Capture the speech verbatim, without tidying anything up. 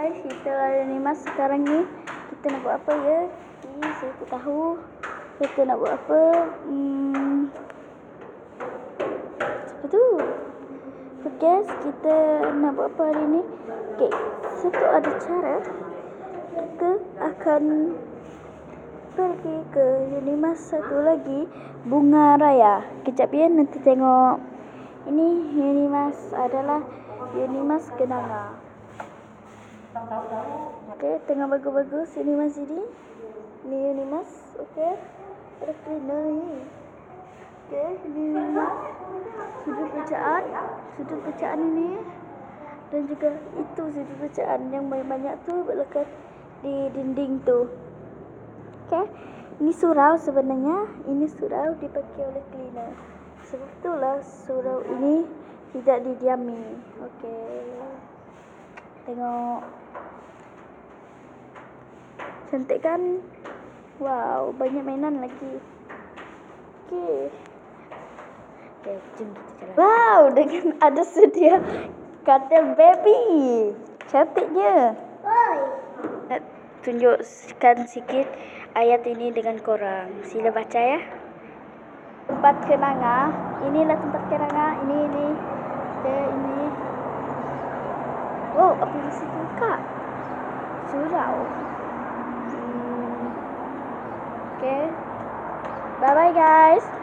guys, kita ada ni mas sekarang ni. Kita nak buat apa ya? Ni saya tak tahu. Kita nak buat apa? Hmm. Apa tu? Okay guys, kita nak buat apa hari ni? Okay, satu ada cara. Kita akan pergi ke Unimas satu lagi, Bunga Raya. Kejap ya, nanti tengok. Ini Unimas adalah Unimas Kenanga. Okey, tengah bagus-bagus Unimas ini. Ini Unimas, okey. Ada cleaner ni. Okey, ini Unimas. Sudut bacaan, sudut bacaan ini. Dan juga itu sudut bacaan yang banyak-banyak tu berlekat di dinding tu. Okey, ini surau sebenarnya. Ini surau dipakai oleh cleaner. Sebab itulah surau ini tidak didiami. Okey. Tengok. Cantik kan? Wow, banyak mainan lagi. Okey. Okey, jom kita jalan. Wow, dengan ada sedia katil baby. Cantiknya. Oi. Nak tunjukkan sikit ayat ini dengan korang. Sila baca ya. Tempat kenanga. Inilah tempat kenanga. Ini ini. Okey, ini. Wow, apa yang situ kak? Surau. Hmm. Okay. Bye bye guys.